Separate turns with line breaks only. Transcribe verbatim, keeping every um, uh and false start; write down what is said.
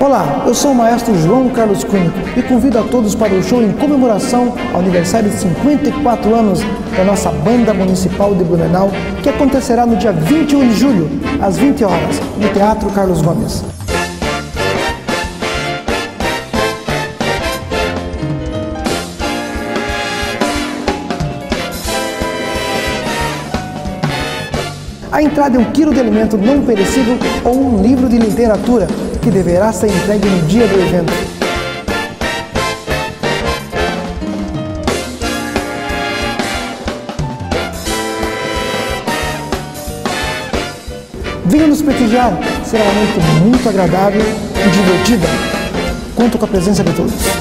Olá, eu sou o maestro João Carlos Cunha e convido a todos para o show em comemoração ao aniversário de cinquenta e quatro anos da nossa Banda Municipal de Blumenau, que acontecerá no dia vinte e um de julho, às vinte horas, no Teatro Carlos Gomes. A entrada é um quilo de alimento não perecível ou um livro de literatura, que deverá ser entregue no dia do evento. Venha nos prestigiar, será uma noite muito agradável e divertida. Conto com a presença de todos.